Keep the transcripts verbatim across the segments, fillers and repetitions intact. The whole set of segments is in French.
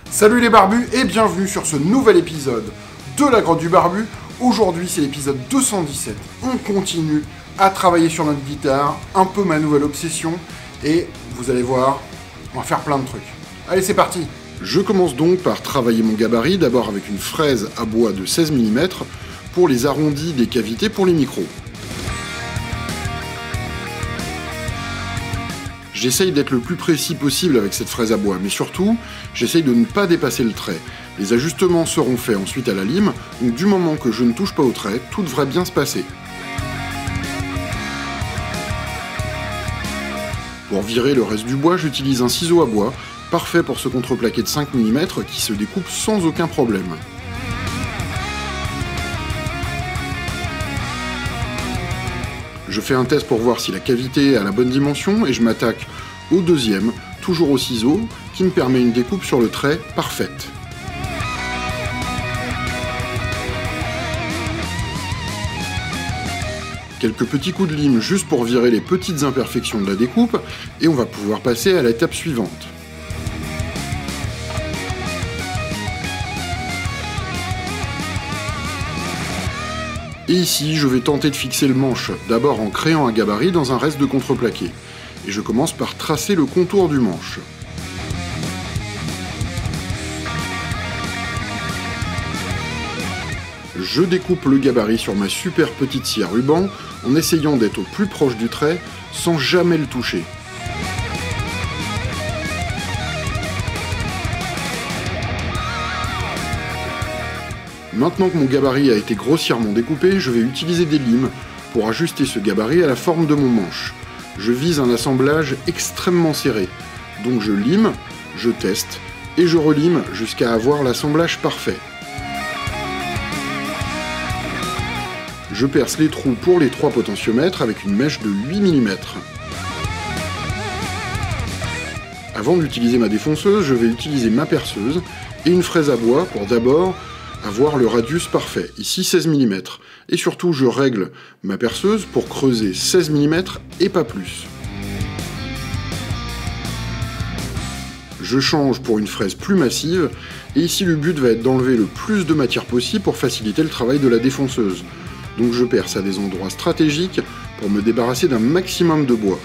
Salut les barbus et bienvenue sur ce nouvel épisode de la Grotte du Barbu. Aujourd'hui c'est l'épisode deux cent dix-sept. On continue à travailler sur notre guitare, un peu ma nouvelle obsession, et vous allez voir, on va faire plein de trucs. Allez, c'est parti. Je commence donc par travailler mon gabarit, d'abord avec une fraise à bois de seize millimètres pour les arrondis des cavités pour les micros. J'essaye d'être le plus précis possible avec cette fraise à bois, mais surtout, j'essaye de ne pas dépasser le trait. Les ajustements seront faits ensuite à la lime, donc du moment que je ne touche pas au trait, tout devrait bien se passer. Pour virer le reste du bois, j'utilise un ciseau à bois, parfait pour ce contreplaqué de cinq millimètres qui se découpe sans aucun problème. Je fais un test pour voir si la cavité a la bonne dimension et je m'attaque au deuxième, toujours au ciseau, qui me permet une découpe sur le trait parfaite. Quelques petits coups de lime juste pour virer les petites imperfections de la découpe et on va pouvoir passer à l'étape suivante. Et ici, je vais tenter de fixer le manche, d'abord en créant un gabarit dans un reste de contreplaqué. Et je commence par tracer le contour du manche. Je découpe le gabarit sur ma super petite scie à ruban, en essayant d'être au plus proche du trait, sans jamais le toucher. Maintenant que mon gabarit a été grossièrement découpé, je vais utiliser des limes pour ajuster ce gabarit à la forme de mon manche. Je vise un assemblage extrêmement serré, donc je lime, je teste, et je relime jusqu'à avoir l'assemblage parfait. Je perce les trous pour les trois potentiomètres avec une mèche de huit millimètres. Avant d'utiliser ma défonceuse, je vais utiliser ma perceuse et une fraise à bois pour d'abord avoir le radius parfait, ici seize millimètres. Et surtout, je règle ma perceuse pour creuser seize millimètres et pas plus. Je change pour une fraise plus massive, et ici le but va être d'enlever le plus de matière possible pour faciliter le travail de la défonceuse. Donc je perce à des endroits stratégiques pour me débarrasser d'un maximum de bois.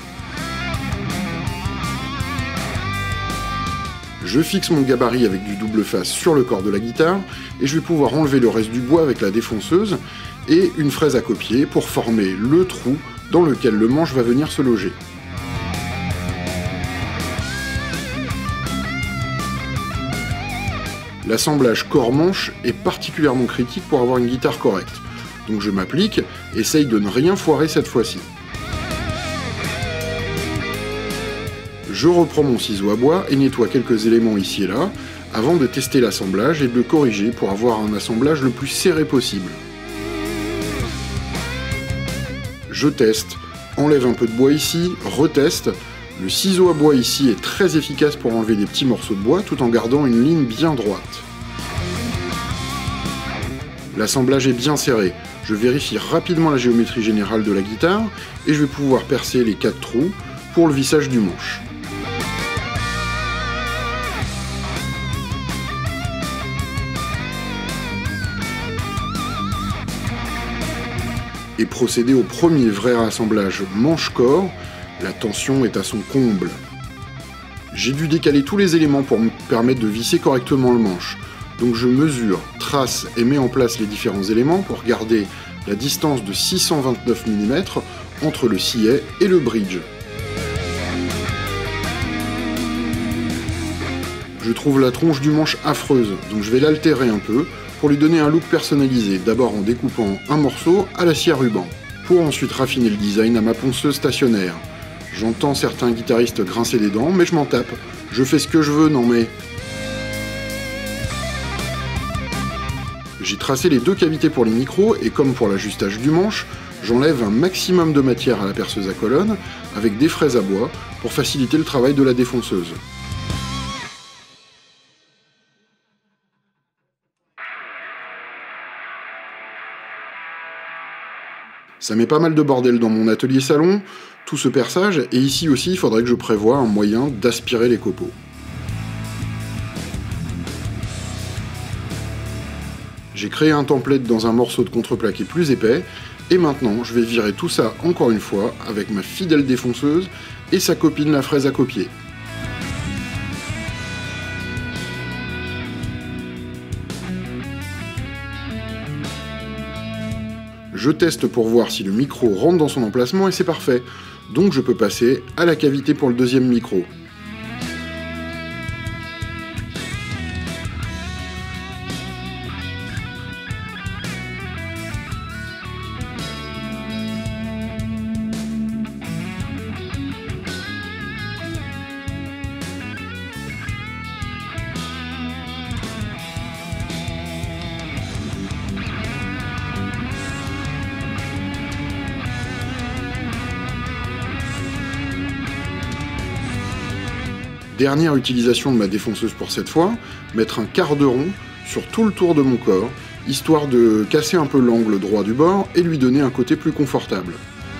Je fixe mon gabarit avec du double face sur le corps de la guitare et je vais pouvoir enlever le reste du bois avec la défonceuse et une fraise à copier pour former le trou dans lequel le manche va venir se loger. L'assemblage corps-manche est particulièrement critique pour avoir une guitare correcte. Donc je m'applique, essaye de ne rien foirer cette fois-ci. Je reprends mon ciseau à bois et nettoie quelques éléments ici et là, avant de tester l'assemblage et de le corriger pour avoir un assemblage le plus serré possible. Je teste, enlève un peu de bois ici, reteste. Le ciseau à bois ici est très efficace pour enlever des petits morceaux de bois tout en gardant une ligne bien droite. L'assemblage est bien serré. Je vérifie rapidement la géométrie générale de la guitare et je vais pouvoir percer les quatre trous pour le vissage du manche. Et procéder au premier vrai rassemblage manche-corps, la tension est à son comble. J'ai dû décaler tous les éléments pour me permettre de visser correctement le manche. Donc je mesure, trace et mets en place les différents éléments pour garder la distance de six cent vingt-neuf millimètres entre le sillet et le bridge. Je trouve la tronche du manche affreuse, donc je vais l'altérer un peu pour lui donner un look personnalisé, d'abord en découpant un morceau à la scie à ruban, pour ensuite raffiner le design à ma ponceuse stationnaire. J'entends certains guitaristes grincer des dents, mais je m'en tape. Je fais ce que je veux, non mais... J'ai tracé les deux cavités pour les micros, et comme pour l'ajustage du manche, j'enlève un maximum de matière à la perceuse à colonne, avec des fraises à bois, pour faciliter le travail de la défonceuse. Ça met pas mal de bordel dans mon atelier salon, tout ce perçage, et ici aussi il faudrait que je prévoie un moyen d'aspirer les copeaux. J'ai créé un template dans un morceau de contreplaqué plus épais, et maintenant je vais virer tout ça encore une fois avec ma fidèle défonceuse et sa copine la fraise à copier. Je teste pour voir si le micro rentre dans son emplacement et c'est parfait, donc je peux passer à la cavité pour le deuxième micro. Dernière utilisation de ma défonceuse pour cette fois, mettre un quart de rond sur tout le tour de mon corps, histoire de casser un peu l'angle droit du bord et lui donner un côté plus confortable.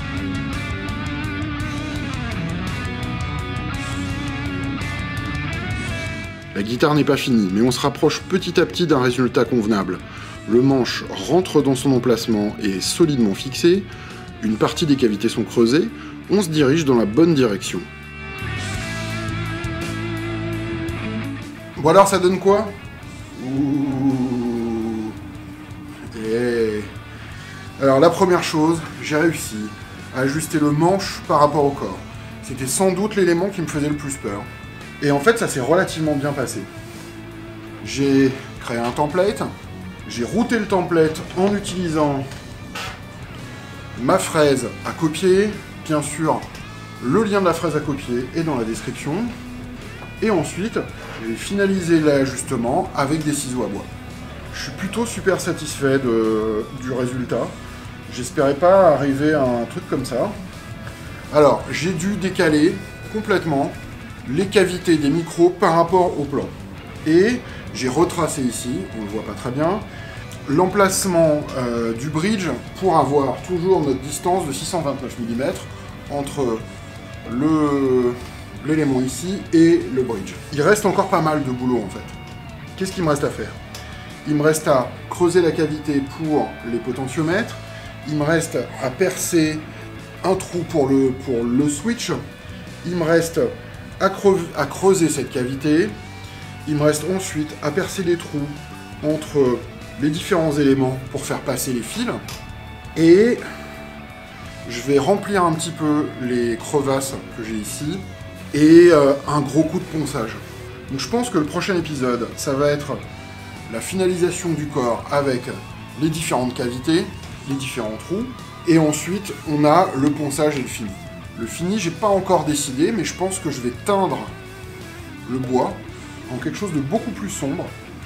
La guitare n'est pas finie, mais on se rapproche petit à petit d'un résultat convenable. Le manche rentre dans son emplacement et est solidement fixé, une partie des cavités sont creusées, on se dirige dans la bonne direction. Bon alors ça donne quoi? Ouh. Et... Alors la première chose, j'ai réussi à ajuster le manche par rapport au corps. C'était sans doute l'élément qui me faisait le plus peur. Et en fait ça s'est relativement bien passé. J'ai créé un template, j'ai routé le template en utilisant ma fraise à copier. Bien sûr, le lien de la fraise à copier est dans la description. Et ensuite, j'ai finalisé l'ajustement avec des ciseaux à bois. Je suis plutôt super satisfait de, du résultat. J'espérais pas arriver à un truc comme ça. Alors, j'ai dû décaler complètement les cavités des micros par rapport au plan. Et j'ai retracé ici, on le voit pas très bien, l'emplacement euh, du bridge pour avoir toujours notre distance de six cent vingt-neuf millimètres entre le... l'élément ici et le bridge. Il reste encore pas mal de boulot en fait. Qu'est-ce qu'il me reste à faire? Il me reste à creuser la cavité pour les potentiomètres, il me reste à percer un trou pour le, pour le switch, il me reste à, creuser, à creuser cette cavité, il me reste ensuite à percer des trous entre les différents éléments pour faire passer les fils, et je vais remplir un petit peu les crevasses que j'ai ici, et euh, un gros coup de ponçage. Donc je pense que le prochain épisode, ça va être la finalisation du corps avec les différentes cavités, les différents trous, et ensuite on a le ponçage et le fini. Le fini, j'ai pas encore décidé, mais je pense que je vais teindre le bois en quelque chose de beaucoup plus sombre,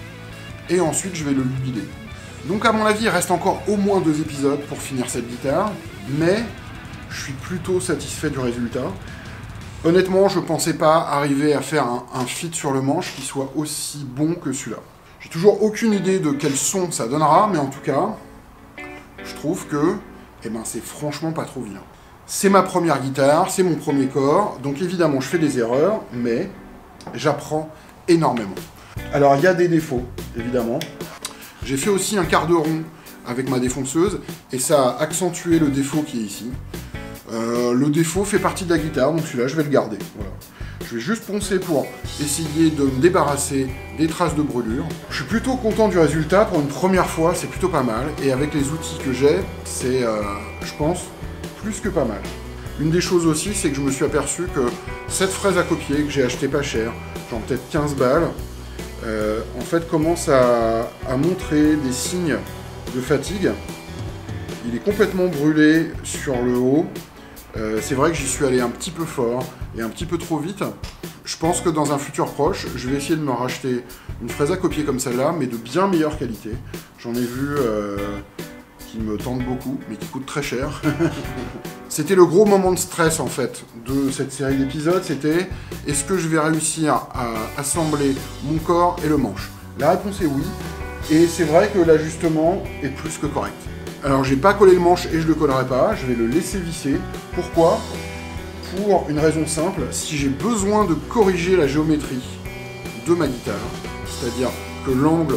et ensuite je vais le lubiler. Donc à mon avis, il reste encore au moins deux épisodes pour finir cette guitare, mais je suis plutôt satisfait du résultat. Honnêtement, je pensais pas arriver à faire un, un fit sur le manche qui soit aussi bon que celui-là. J'ai toujours aucune idée de quel son ça donnera, mais en tout cas, je trouve que eh ben, c'est franchement pas trop vilain. C'est ma première guitare, c'est mon premier corps, donc évidemment je fais des erreurs, mais j'apprends énormément. Alors il y a des défauts, évidemment. J'ai fait aussi un quart de rond avec ma défonceuse, et ça a accentué le défaut qui est ici. Euh, le défaut fait partie de la guitare, donc celui-là je vais le garder. Voilà. Je vais juste poncer pour essayer de me débarrasser des traces de brûlure. Je suis plutôt content du résultat, pour une première fois c'est plutôt pas mal, et avec les outils que j'ai, c'est, euh, je pense, plus que pas mal. Une des choses aussi, c'est que je me suis aperçu que cette fraise à copier, que j'ai acheté pas cher, genre peut-être quinze balles, euh, en fait commence à, à montrer des signes de fatigue. Il est complètement brûlé sur le haut. Euh, c'est vrai que j'y suis allé un petit peu fort et un petit peu trop vite. Je pense que dans un futur proche, je vais essayer de me racheter une fraise à copier comme celle-là, mais de bien meilleure qualité. J'en ai vu euh, qui me tentent beaucoup, mais qui coûtent très cher. C'était le gros moment de stress en fait de cette série d'épisodes, c'était est-ce que je vais réussir à assembler mon corps et le manche? La réponse est oui, et c'est vrai que l'ajustement est plus que correct. Alors j'ai pas collé le manche et je le collerai pas, je vais le laisser visser. Pourquoi? Pour une raison simple, si j'ai besoin de corriger la géométrie de ma guitare, c'est-à-dire que l'angle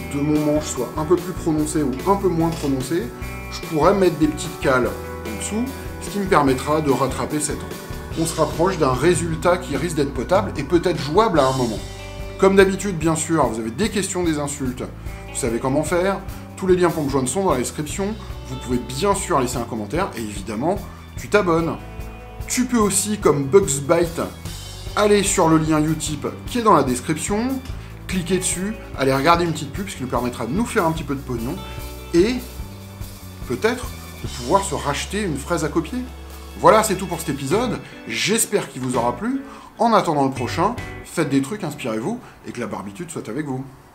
de mon manche soit un peu plus prononcé ou un peu moins prononcé, je pourrais mettre des petites cales en dessous, ce qui me permettra de rattraper cet angle. On se rapproche d'un résultat qui risque d'être potable et peut-être jouable à un moment. Comme d'habitude, bien sûr, vous avez des questions, des insultes, vous savez comment faire. Tous les liens pour me joindre sont dans la description. Vous pouvez bien sûr laisser un commentaire et évidemment, tu t'abonnes. Tu peux aussi, comme Bugs Byte, aller sur le lien Utip qui est dans la description, cliquer dessus, aller regarder une petite pub, ce qui nous permettra de nous faire un petit peu de pognon et peut-être de pouvoir se racheter une fraise à copier. Voilà, c'est tout pour cet épisode. J'espère qu'il vous aura plu. En attendant le prochain, faites des trucs, inspirez-vous et que la barbitude soit avec vous.